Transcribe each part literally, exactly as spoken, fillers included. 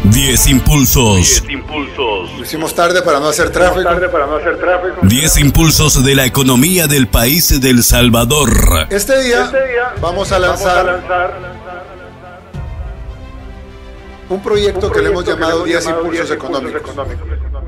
diez impulsos. diez impulsos. Lo hicimos tarde para no hacer tráfico. Tarde para no hacer tráfico. diez impulsos de la economía del país de El Salvador. Este día, Este día vamos a lanzar, vamos a lanzar un proyecto, un que le hemos proyecto llamado que le diez hemos llamado impulsos diez económicos. económicos.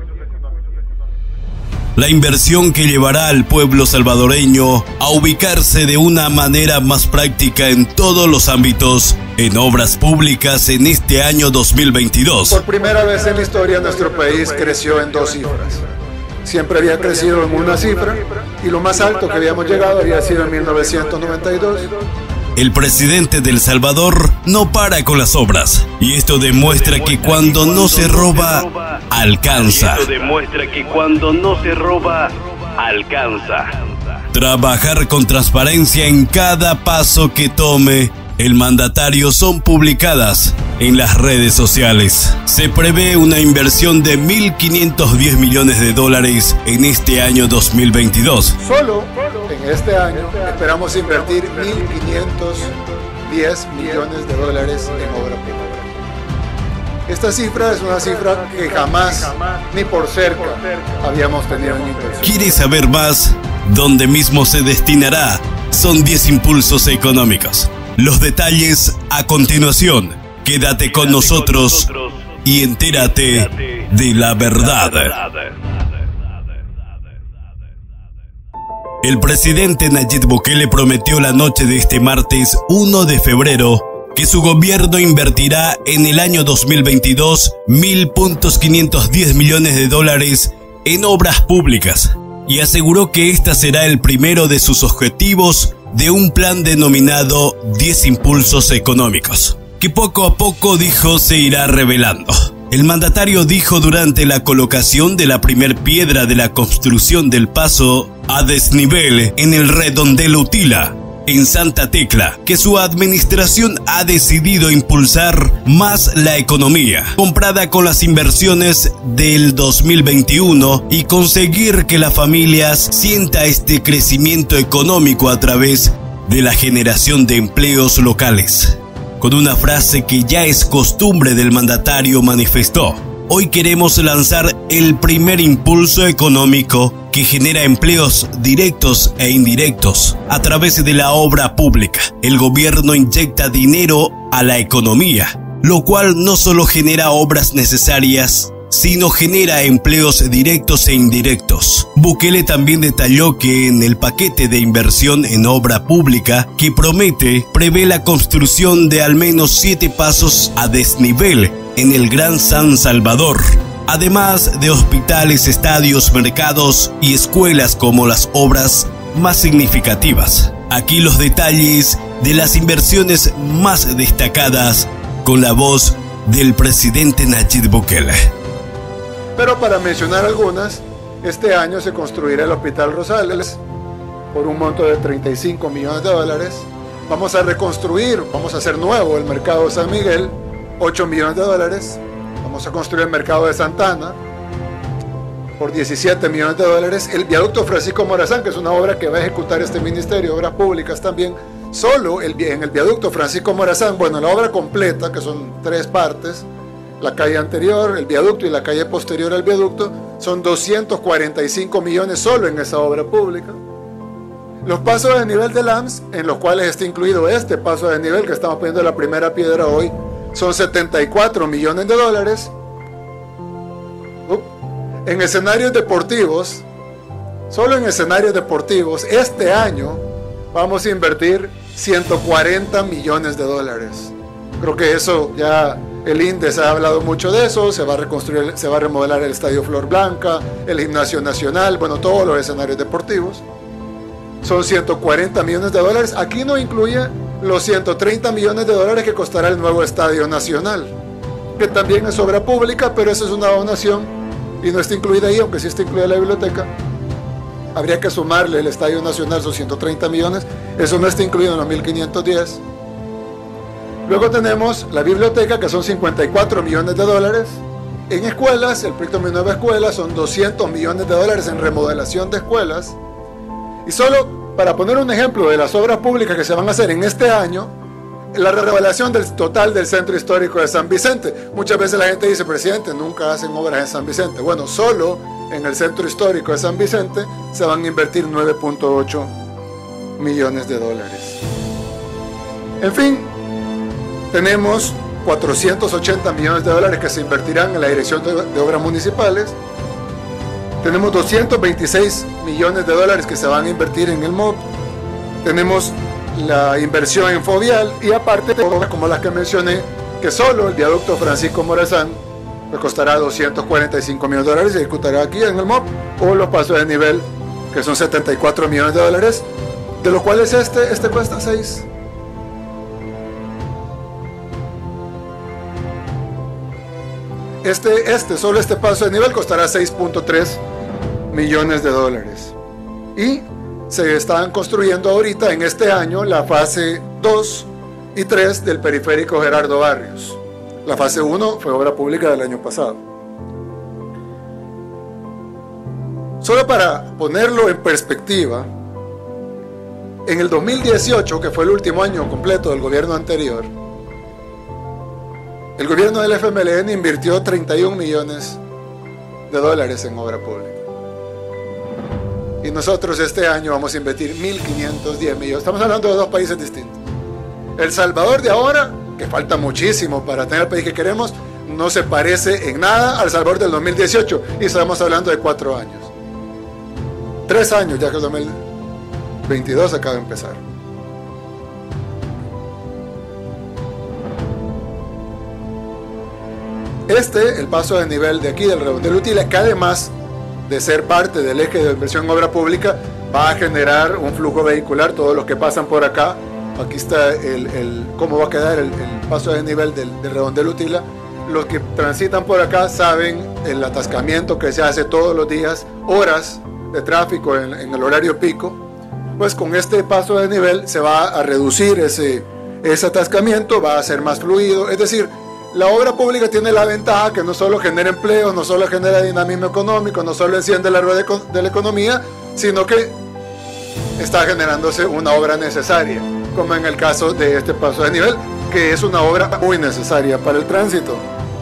La inversión que llevará al pueblo salvadoreño a ubicarse de una manera más práctica en todos los ámbitos en obras públicas en este año dos mil veintidós. Por primera vez en la historia, nuestro país creció en dos cifras. Siempre había crecido en una cifra y lo más alto que habíamos llegado había sido en mil novecientos noventa y dos. El presidente de El Salvador no para con las obras, y esto demuestra que cuando no se roba, alcanza. Esto demuestra que cuando no se roba, alcanza. Trabajar con transparencia en cada paso que tome el mandatario son publicadas en las redes sociales. Se prevé una inversión de mil quinientos diez millones de dólares en este año dos mil veintidós. Solo en este año esperamos invertir mil quinientos diez millones de dólares en obra pública. Esta cifra es una cifra que jamás, ni por cerca, habíamos tenido en inversión. ¿Quieres saber más? ¿Dónde mismo se destinará? Son diez impulsos económicos. Los detalles a continuación. Quédate con nosotros y entérate de la verdad. El presidente Nayib Bukele prometió la noche de este martes uno de febrero que su gobierno invertirá en el año dos mil veintidós mil quinientos diez millones de dólares en obras públicas y aseguró que este será el primero de sus objetivos de un plan denominado diez impulsos económicos, que poco a poco, dijo, se irá revelando. El mandatario dijo durante la colocación de la primer piedra de la construcción del paso a desnivel en el redondel Utila, en Santa Tecla, que su administración ha decidido impulsar más la economía, comprada con las inversiones del dos mil veintiuno y conseguir que las familias sienta este crecimiento económico a través de la generación de empleos locales. Con una frase que ya es costumbre del mandatario manifestó: hoy queremos lanzar el primer impulso económico que genera empleos directos e indirectos a través de la obra pública. El gobierno inyecta dinero a la economía, lo cual no solo genera obras necesarias, sino genera empleos directos e indirectos. Bukele también detalló que en el paquete de inversión en obra pública que promete, prevé la construcción de al menos siete pasos a desnivel en el Gran San Salvador, además de hospitales, estadios, mercados y escuelas como las obras más significativas. Aquí los detalles de las inversiones más destacadas con la voz del presidente Nayib Bukele. Pero para mencionar algunas, este año se construirá el Hospital Rosales por un monto de treinta y cinco millones de dólares. Vamos a reconstruir, vamos a hacer nuevo el Mercado de San Miguel, ocho millones de dólares. Vamos a construir el Mercado de Santana por diecisiete millones de dólares. El Viaducto Francisco Morazán, que es una obra que va a ejecutar este Ministerio de Obras Públicas también. Solo el, en el Viaducto Francisco Morazán, bueno, la obra completa, que son tres partes, la calle anterior, el viaducto y la calle posterior al viaducto, son doscientos cuarenta y cinco millones solo en esa obra pública. Los pasos de nivel del A M S, en los cuales está incluido este paso de nivel que estamos poniendo la primera piedra hoy, son setenta y cuatro millones de dólares. En escenarios deportivos, solo en escenarios deportivos, este año vamos a invertir ciento cuarenta millones de dólares. Creo que eso ya, el INDES ha hablado mucho de eso. Se va a reconstruir, se va a remodelar el Estadio Flor Blanca, el Gimnasio Nacional, bueno, todos los escenarios deportivos. Son ciento cuarenta millones de dólares. Aquí no incluye los ciento treinta millones de dólares que costará el nuevo Estadio Nacional, que también es obra pública, pero eso es una donación y no está incluida ahí, aunque sí está incluida la biblioteca. Habría que sumarle el Estadio Nacional, son ciento treinta millones, eso no está incluido en los mil quinientos diez. Luego tenemos la biblioteca, que son cincuenta y cuatro millones de dólares. En escuelas, el proyecto Mi Nueva Escuela, son doscientos millones de dólares en remodelación de escuelas. Y solo para poner un ejemplo de las obras públicas que se van a hacer en este año, la revelación del total del centro histórico de San Vicente. Muchas veces la gente dice, presidente, nunca hacen obras en San Vicente. Bueno, solo en el centro histórico de San Vicente se van a invertir nueve punto ocho millones de dólares. En fin, tenemos cuatrocientos ochenta millones de dólares que se invertirán en la Dirección de, de Obras Municipales. Tenemos doscientos veintiséis millones de dólares que se van a invertir en el M O P. Tenemos la inversión en Fovial y aparte de obras como las que mencioné, que solo el viaducto Francisco Morazán le costará doscientos cuarenta y cinco millones de dólares y se ejecutará aquí en el M O P, o los pasos de nivel, que son setenta y cuatro millones de dólares, de los cuales este, este cuesta seis. Este, este, solo este paso de nivel costará seis punto tres millones de dólares. Y se están construyendo ahorita en este año la fase dos y tres del periférico Gerardo Barrios. La fase uno fue obra pública del año pasado. Solo para ponerlo en perspectiva, en el dos mil dieciocho, que fue el último año completo del gobierno anterior, el gobierno del F M L N invirtió treinta y un millones de dólares en obra pública. Y nosotros este año vamos a invertir mil quinientos diez millones. Estamos hablando de dos países distintos. El Salvador de ahora, que falta muchísimo para tener el país que queremos, no se parece en nada al Salvador del dos mil dieciocho. Y estamos hablando de cuatro años. Tres años, ya que el dos mil veintidós acaba de empezar. Este, el paso de nivel de aquí del redondel útil, que además de ser parte del eje de inversión en obra pública, va a generar un flujo vehicular. Todos los que pasan por acá, aquí está el, el cómo va a quedar el, el paso de nivel del, del redondel Utila. Los que transitan por acá saben el atascamiento que se hace todos los días, horas de tráfico en, en el horario pico. Pues con este paso de nivel se va a reducir ese, ese atascamiento, va a ser más fluido. Es decir, la obra pública tiene la ventaja que no solo genera empleo, no solo genera dinamismo económico, no solo enciende la rueda de la economía, sino que está generándose una obra necesaria, como en el caso de este paso de nivel, que es una obra muy necesaria para el tránsito.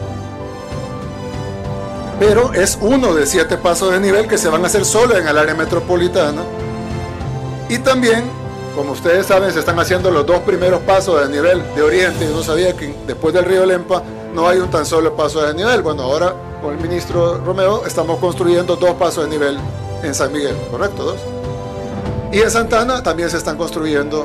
Pero es uno de siete pasos de nivel que se van a hacer solo en el área metropolitana. Y también, como ustedes saben, se están haciendo los dos primeros pasos de nivel de Oriente. Yo no sabía que después del río Lempa no hay un tan solo paso de nivel. Bueno, ahora con el ministro Romeo estamos construyendo dos pasos de nivel en San Miguel, ¿correcto? Dos. Y en Santana también se están construyendo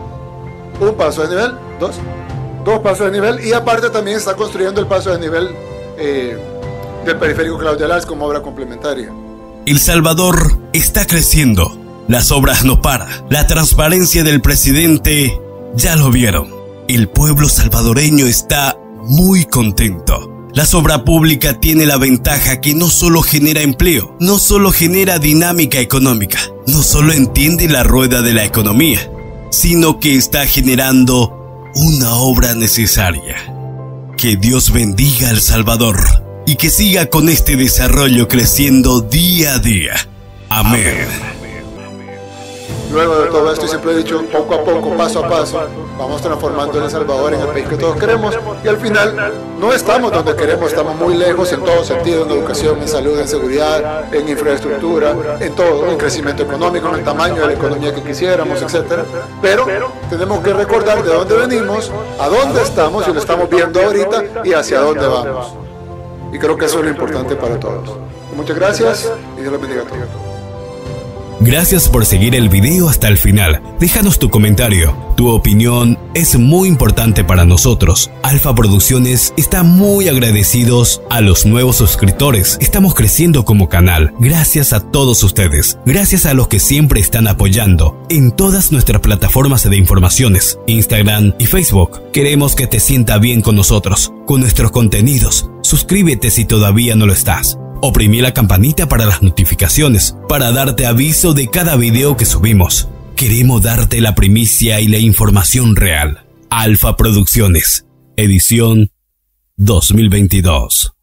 un paso de nivel, dos, dos pasos de nivel, y aparte también se está construyendo el paso de nivel eh, del periférico Claudia Lars como obra complementaria. El Salvador está creciendo. Las obras no paran. La transparencia del presidente ya lo vieron. El pueblo salvadoreño está muy contento. La obra pública tiene la ventaja que no solo genera empleo, no solo genera dinámica económica, no solo entiende la rueda de la economía, sino que está generando una obra necesaria. Que Dios bendiga a El Salvador y que siga con este desarrollo creciendo día a día. Amén. Amén. Luego de todo esto, y siempre he dicho, poco a poco, paso a paso, vamos transformando El Salvador en el país que todos queremos, y al final no estamos donde queremos, estamos muy lejos en todo sentido, en educación, en salud, en seguridad, en infraestructura, en todo, en crecimiento económico, en el tamaño de la economía que quisiéramos, etcétera. Pero tenemos que recordar de dónde venimos, a dónde estamos, y lo estamos viendo ahorita, y hacia dónde vamos. Y creo que eso es lo importante para todos. Muchas gracias, y Dios los bendiga a todos. Gracias por seguir el video hasta el final. Déjanos tu comentario. Tu opinión es muy importante para nosotros. Alfa Producciones está muy agradecidos a los nuevos suscriptores. Estamos creciendo como canal. Gracias a todos ustedes. Gracias a los que siempre están apoyando en todas nuestras plataformas de informaciones, Instagram y Facebook. Queremos que te sienta bien con nosotros, con nuestros contenidos. Suscríbete si todavía no lo estás. Oprimí la campanita para las notificaciones, para darte aviso de cada video que subimos. Queremos darte la primicia y la información real. Alfa Producciones, edición dos mil veintidós.